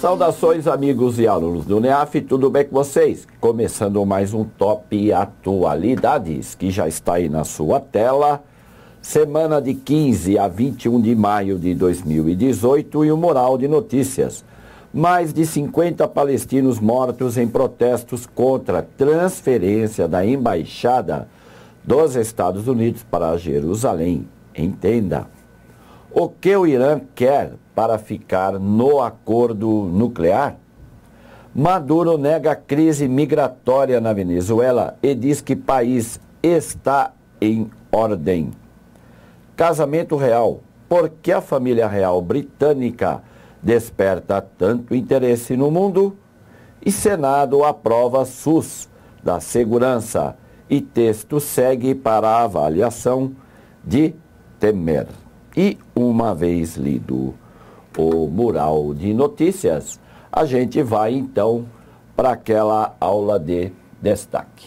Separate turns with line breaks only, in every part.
Saudações, amigos e alunos do NEAF, tudo bem com vocês? Começando mais um Top Atualidades, que já está aí na sua tela. Semana de 15 a 21 de maio de 2018 e o Mural de Notícias. Mais de 50 palestinos mortos em protestos contra a transferência da embaixada dos Estados Unidos para Jerusalém. Entenda. O que o Irã quer para ficar no acordo nuclear? Maduro nega crise migratória na Venezuela e diz que país está em ordem. Casamento real. Por que a família real britânica desperta tanto interesse no mundo? E Senado aprova SUS da segurança e texto segue para a avaliação de Temer. E uma vez lido o mural de notícias, a gente vai então para aquela aula de destaque.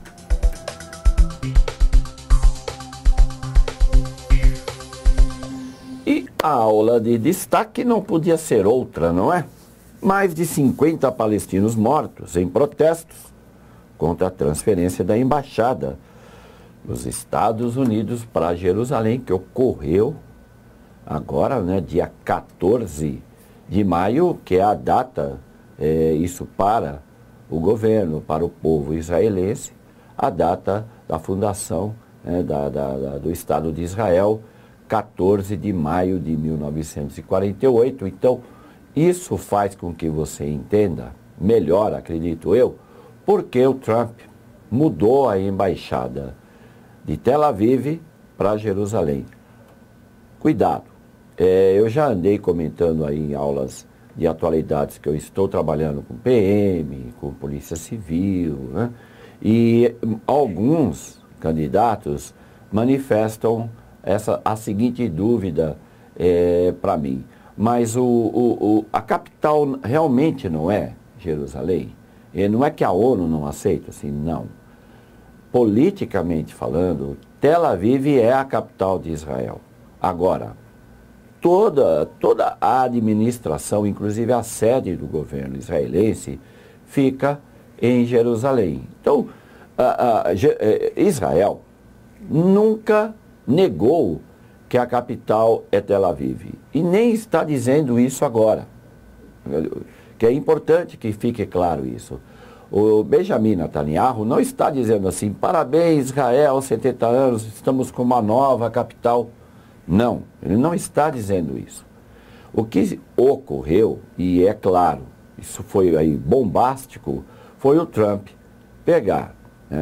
E a aula de destaque não podia ser outra, não é? Mais de 50 palestinos mortos em protestos contra a transferência da embaixada dos Estados Unidos para Jerusalém, que ocorreu agora, né, dia 14 de maio, que é a data, isso para o governo, para o povo israelense, a data da fundação, né, do Estado de Israel, 14 de maio de 1948. Então, isso faz com que você entenda melhor, acredito eu, porque o Trump mudou a embaixada de Tel Aviv para Jerusalém. Cuidado, eu já andei comentando aí em aulas de atualidades que eu estou trabalhando com PM, com Polícia Civil, né? E alguns candidatos manifestam a seguinte dúvida para mim. Mas a capital realmente não é Jerusalém? E não é que a ONU não aceita, assim, não. Politicamente falando, Tel Aviv é a capital de Israel. Agora, toda a administração, inclusive a sede do governo israelense, fica em Jerusalém. Então, Israel nunca negou que a capital é Tel Aviv. E nem está dizendo isso agora. Que é importante que fique claro isso. O Benjamin Netanyahu não está dizendo assim, parabéns Israel, 70 anos, estamos com uma nova capital. Não, ele não está dizendo isso. O que ocorreu, e é claro, isso foi aí bombástico, foi o Trump pegar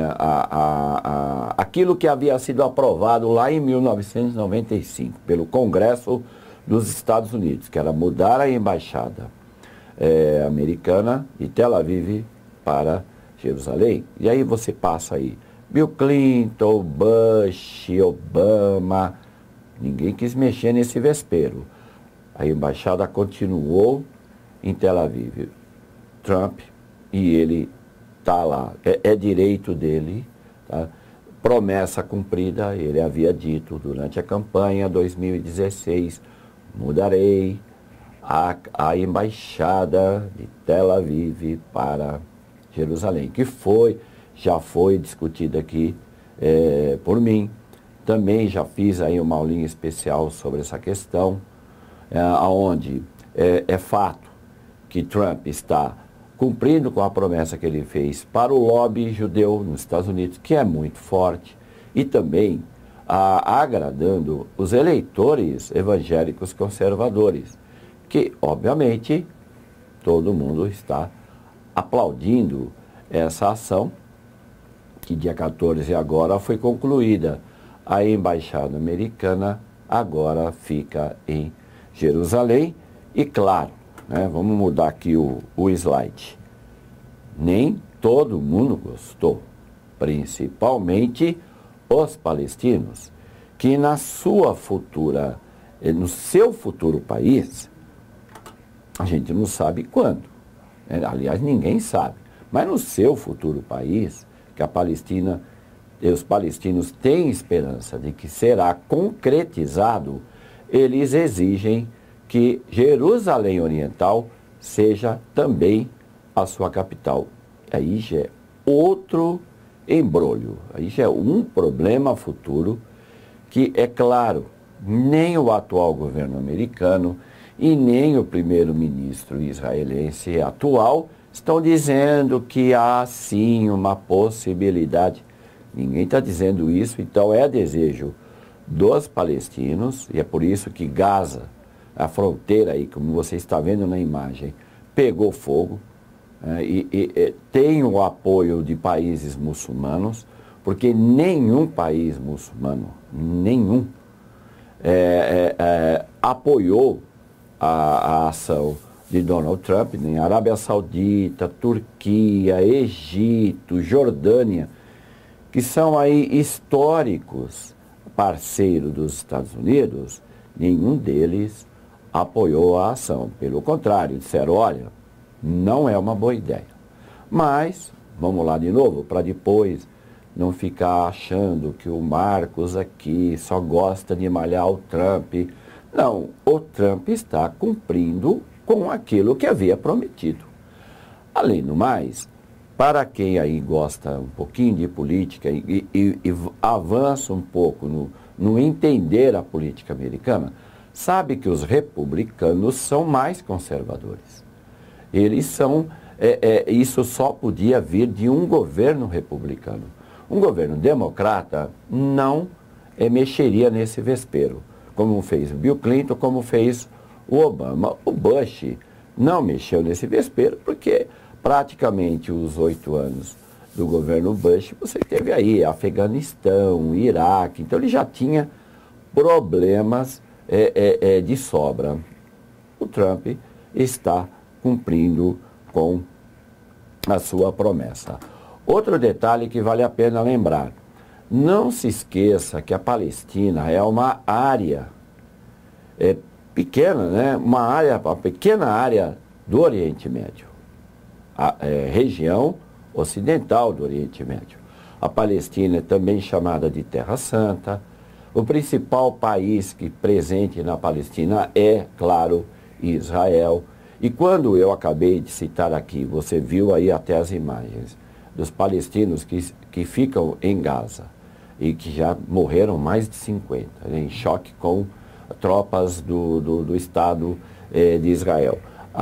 aquilo que havia sido aprovado lá em 1995 pelo Congresso dos Estados Unidos, que era mudar a embaixada americana de Tel Aviv para Jerusalém. E aí você passa aí, Bill Clinton, Bush, Obama, ninguém quis mexer nesse vespeiro. A embaixada continuou em Tel Aviv. Trump, e ele está lá, é direito dele, tá? Promessa cumprida, ele havia dito durante a campanha 2016, mudarei a embaixada de Tel Aviv para Jerusalém, que já foi discutida aqui por mim. Também já fiz aí uma aulinha especial sobre essa questão, onde é fato que Trump está cumprindo com a promessa que ele fez para o lobby judeu nos Estados Unidos, que é muito forte, e também agradando os eleitores evangélicos conservadores, que, obviamente, todo mundo está aplaudindo essa ação, que dia 14 agora foi concluída. A embaixada americana agora fica em Jerusalém. E claro, né, vamos mudar aqui o slide. Nem todo mundo gostou, principalmente os palestinos, que no seu futuro país, a gente não sabe quando. Aliás, ninguém sabe. Mas no seu futuro país, que a Palestina e os palestinos têm esperança de que será concretizado, eles exigem que Jerusalém Oriental seja também a sua capital. Aí já é outro embrolho, aí já é um problema futuro que, é claro, nem o atual governo americano e nem o primeiro-ministro israelense atual estão dizendo que há sim uma possibilidade. Ninguém está dizendo isso, então é desejo dos palestinos, e é por isso que Gaza, a fronteira aí, como você está vendo na imagem, pegou fogo, e tem o apoio de países muçulmanos, porque nenhum país muçulmano, nenhum, apoiou a ação de Donald Trump, nem Arábia Saudita, Turquia, Egito, Jordânia, que são aí históricos parceiros dos Estados Unidos, nenhum deles apoiou a ação. Pelo contrário, disseram, olha, não é uma boa ideia. Mas, vamos lá de novo, para depois não ficar achando que o Marcos aqui só gosta de malhar o Trump. Não, o Trump está cumprindo com aquilo que havia prometido. Além do mais, para quem aí gosta um pouquinho de política e avança um pouco no entender a política americana, sabe que os republicanos são mais conservadores. Eles são, isso só podia vir de um governo republicano. Um governo democrata não mexeria nesse vespeiro, como fez o Bill Clinton, como fez o Obama. O Bush não mexeu nesse vespeiro porque praticamente os 8 anos do governo Bush, você teve aí Afeganistão, Iraque, então ele já tinha problemas de sobra. O Trump está cumprindo com a sua promessa. Outro detalhe que vale a pena lembrar, não se esqueça que a Palestina é uma área pequena, né? Uma pequena área do Oriente Médio, a região ocidental do Oriente Médio. A Palestina é também chamada de Terra Santa. O principal país presente na Palestina é, claro, Israel. E quando eu acabei de citar aqui, você viu aí até as imagens dos palestinos que ficam em Gaza e que já morreram mais de 50, né, em choque com tropas do Estado de Israel.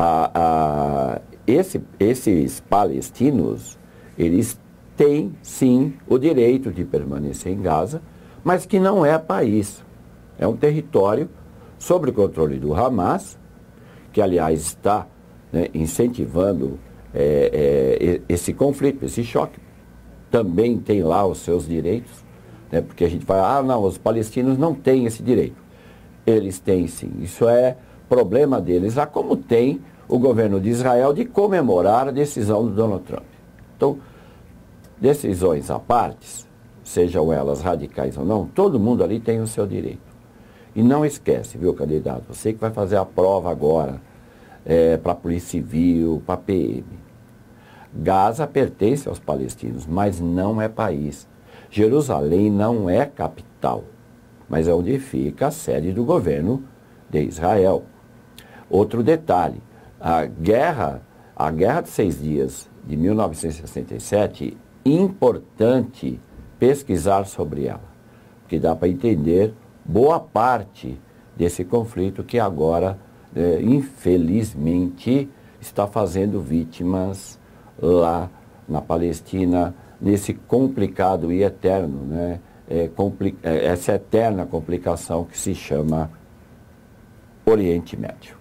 Esses palestinos, eles têm sim o direito de permanecer em Gaza, mas que não é país. É um território sob o controle do Hamas, que aliás está, né, incentivando esse conflito, esse choque. Também tem lá os seus direitos, né, porque a gente fala, não, os palestinos não têm esse direito. Eles têm sim, isso é problema deles, como tem o governo de Israel de comemorar a decisão do Donald Trump. Então, decisões à parte, sejam elas radicais ou não, todo mundo ali tem o seu direito. E não esquece, viu, candidato, você que vai fazer a prova agora, para a Polícia Civil, para a PM. Gaza pertence aos palestinos, mas não é país. Jerusalém não é capital, mas é onde fica a sede do governo de Israel. Outro detalhe, a guerra de 6 dias de 1967, importante pesquisar sobre ela, porque dá para entender boa parte desse conflito que agora, infelizmente, está fazendo vítimas lá na Palestina, nesse complicado e eterno, né? Essa eterna complicação que se chama Oriente Médio.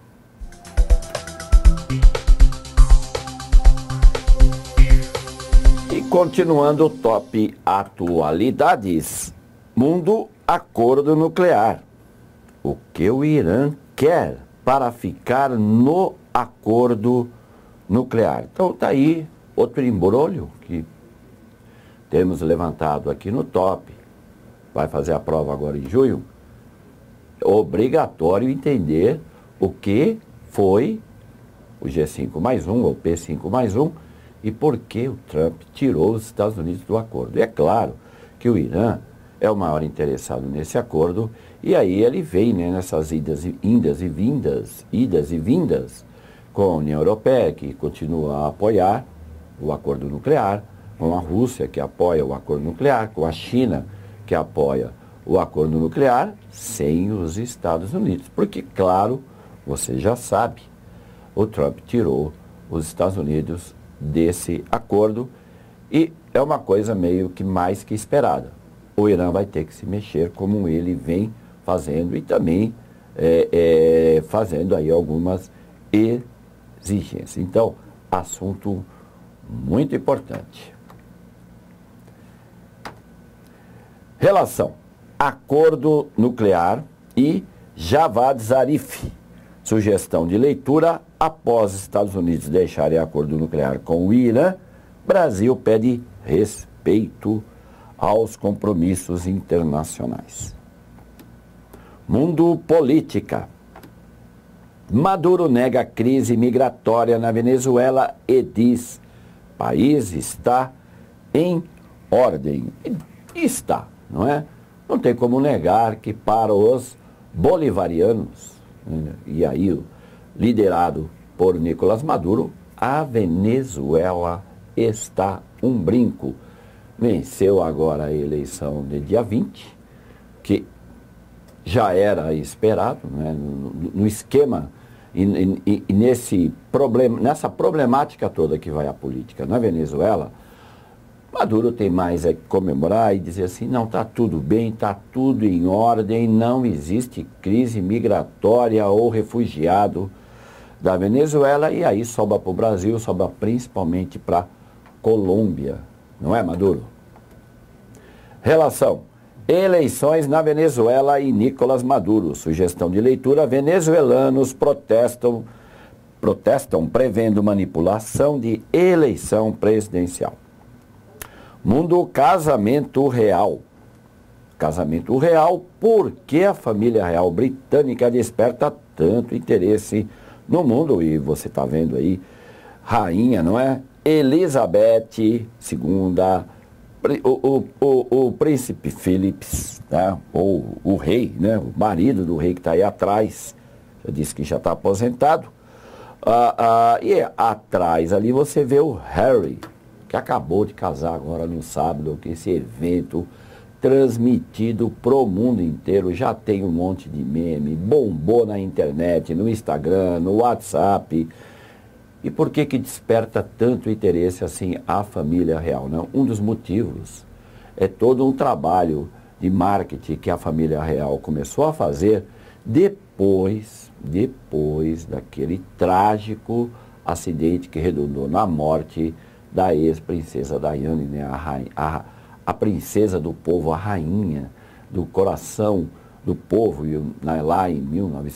E continuando o top atualidades, mundo acordo nuclear. O que o Irã quer para ficar no acordo nuclear? Então está aí outro embrolho que temos levantado aqui no top. Vai fazer a prova agora em junho. Obrigatório entender o que foi o G5+1 ou P5+1 e por que o Trump tirou os Estados Unidos do acordo. E é claro que o Irã é o maior interessado nesse acordo e aí ele vem, né, nessas idas e vindas com a União Europeia, que continua a apoiar o acordo nuclear, com a Rússia, que apoia o acordo nuclear, com a China, que apoia o acordo nuclear, sem os Estados Unidos. Porque, claro, você já sabe, o Trump tirou os Estados Unidos desse acordo e é uma coisa meio que mais que esperada. O Irã vai ter que se mexer como ele vem fazendo e também fazendo aí algumas exigências. Então, assunto muito importante. Relação acordo nuclear e Javad Zarif. Sugestão de leitura: após Estados Unidos deixarem acordo nuclear com o Irã, Brasil pede respeito aos compromissos internacionais. Mundo política. Maduro nega crise migratória na Venezuela e diz: país está em ordem. E está, não é? Não tem como negar que para os bolivarianos, e aí liderado por Nicolás Maduro, a Venezuela está um brinco. Venceu agora a eleição de dia 20, que já era esperado, né? No esquema e nessa problemática toda que vai a política na Venezuela, Maduro tem mais que comemorar e dizer assim: não, está tudo bem, está tudo em ordem, não existe crise migratória ou refugiado da Venezuela, e aí sobra para o Brasil, sobra principalmente para Colômbia, não é, Maduro? Relação: eleições na Venezuela e Nicolás Maduro. Sugestão de leitura: venezuelanos protestam prevendo manipulação de eleição presidencial. Mundo casamento real. Casamento real, por que a família real britânica desperta tanto interesse no mundo? E você está vendo aí, rainha, não é? Elizabeth II, o príncipe Philips, né? Ou o rei, né? O marido do rei que está aí atrás, já disse que já está aposentado. E atrás ali você vê o Harry, que acabou de casar agora no sábado, que esse evento transmitido pro mundo inteiro, já tem um monte de meme, bombou na internet, no Instagram, no WhatsApp. E por que desperta tanto interesse assim a família real? Não? Um dos motivos é todo um trabalho de marketing que a família real começou a fazer depois daquele trágico acidente que redundou na morte da ex-princesa Diana, né? A princesa do povo, a rainha do coração do povo, lá em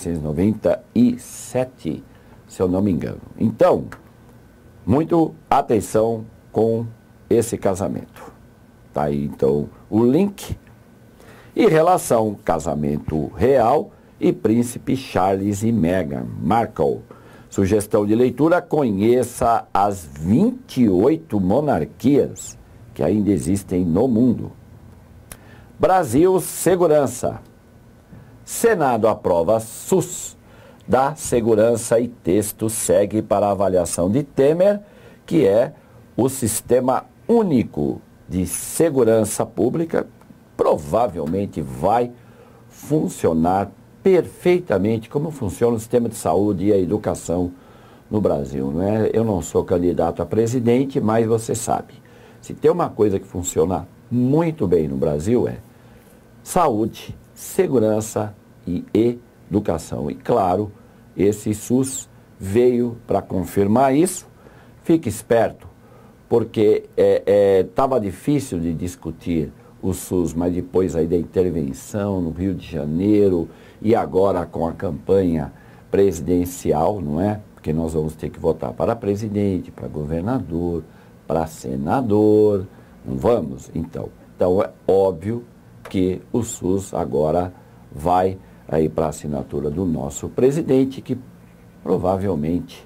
1997, se eu não me engano. Então, muito atenção com esse casamento. Tá aí, então, o link. E relação casamento real e príncipe Charles e Meghan Markle. Sugestão de leitura: conheça as 28 monarquias que ainda existem no mundo. Brasil, segurança. Senado aprova SUS da segurança e texto segue para a avaliação de Temer, que é o Sistema Único de Segurança Pública. Provavelmente vai funcionar perfeitamente como funciona o sistema de saúde e a educação no Brasil, não é? Eu não sou candidato a presidente, mas você sabe, se tem uma coisa que funciona muito bem no Brasil é saúde, segurança e educação. E claro, esse SUS veio para confirmar isso. Fique esperto, porque estava difícil de discutir o SUS, mas depois aí da intervenção no Rio de Janeiro e agora com a campanha presidencial, não é? Porque nós vamos ter que votar para presidente, para governador, para senador, não vamos? Então é óbvio que o SUS agora vai aí para a assinatura do nosso presidente, que provavelmente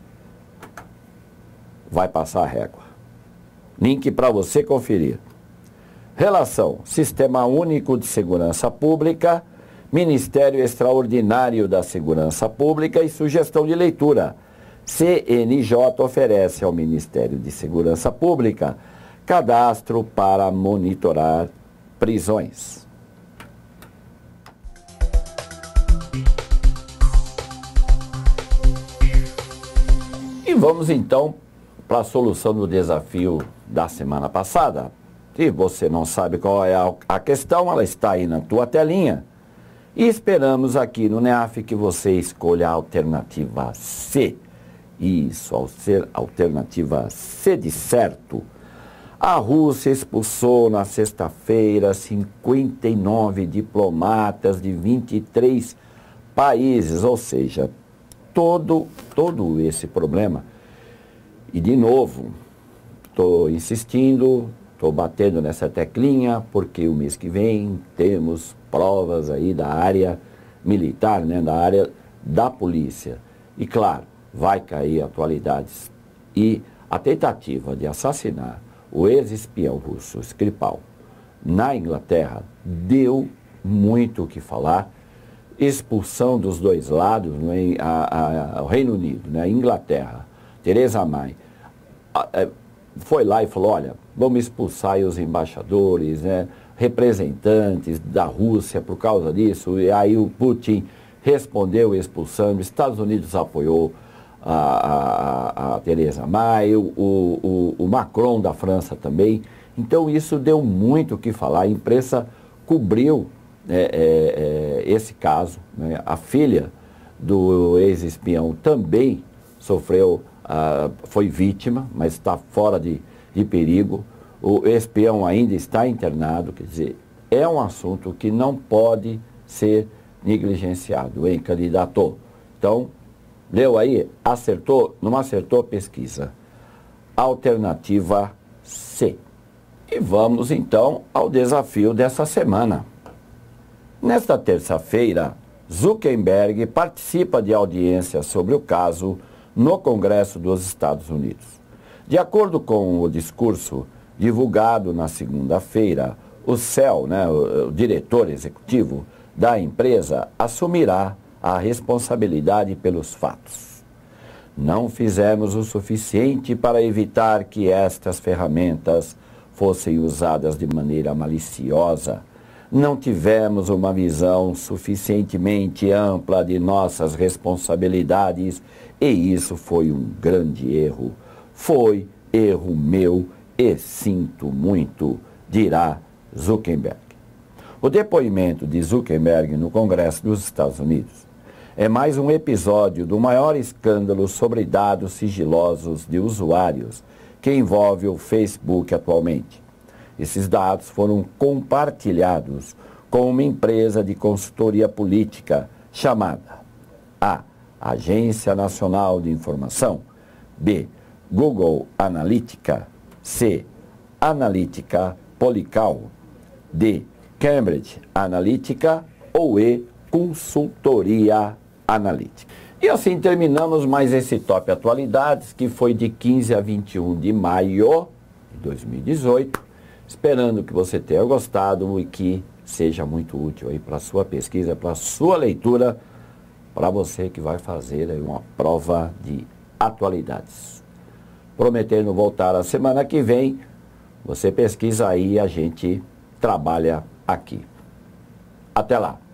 vai passar a régua. Link para você conferir. Relação: Sistema Único de Segurança Pública, Ministério Extraordinário da Segurança Pública e sugestão de leitura: CNJ oferece ao Ministério de Segurança Pública cadastro para monitorar prisões. E vamos então para a solução do desafio da semana passada. Se você não sabe qual é a questão, ela está aí na tua telinha. E esperamos aqui no NEAF que você escolha a alternativa C. Isso, alternativa C de certo. A Rússia expulsou na sexta-feira 59 diplomatas de 23 países, ou seja, todo esse problema. E de novo, estou insistindo, estou batendo nessa teclinha, porque o mês que vem temos provas aí da área militar, né, da área da polícia. E claro, vai cair atualidades. E a tentativa de assassinar o ex-espião russo Skripal na Inglaterra deu muito o que falar. Expulsão dos dois lados, né, o Reino Unido, né, a Inglaterra, Theresa May, foi lá e falou, olha, vamos expulsar aí os embaixadores, né, representantes da Rússia por causa disso. E aí o Putin respondeu expulsando, Estados Unidos apoiou a Theresa May, o Macron da França também. Então isso deu muito o que falar, a imprensa cobriu esse caso, né? A filha do ex-espião também sofreu, foi vítima, mas está fora de perigo. O espião ainda está internado, quer dizer, é um assunto que não pode ser negligenciado, hein, candidato? Então, leu aí? Acertou? Não acertou? Pesquisa. Alternativa C. E vamos então ao desafio dessa semana. Nesta terça-feira, Zuckerberg participa de audiência sobre o caso no Congresso dos Estados Unidos. De acordo com o discurso divulgado na segunda-feira, o CEO, né, o diretor executivo da empresa, assumirá a responsabilidade pelos fatos. Não fizemos o suficiente para evitar que estas ferramentas fossem usadas de maneira maliciosa. Não tivemos uma visão suficientemente ampla de nossas responsabilidades e isso foi um grande erro. Foi erro meu e sinto muito, dirá Zuckerberg. O depoimento de Zuckerberg no Congresso dos Estados Unidos é mais um episódio do maior escândalo sobre dados sigilosos de usuários que envolve o Facebook atualmente. Esses dados foram compartilhados com uma empresa de consultoria política chamada A. Agência Nacional de Informação, B. Google Analytica, C. Analytica Polycal, D. Cambridge Analytica ou E. Consultoria Analítica. E assim terminamos mais esse Top Atualidades, que foi de 15 a 21 de maio de 2018. Esperando que você tenha gostado e que seja muito útil aí para a sua pesquisa, para a sua leitura, para você que vai fazer aí uma prova de atualidades. Prometendo voltar a semana que vem, você pesquisa aí e a gente trabalha aqui. Até lá!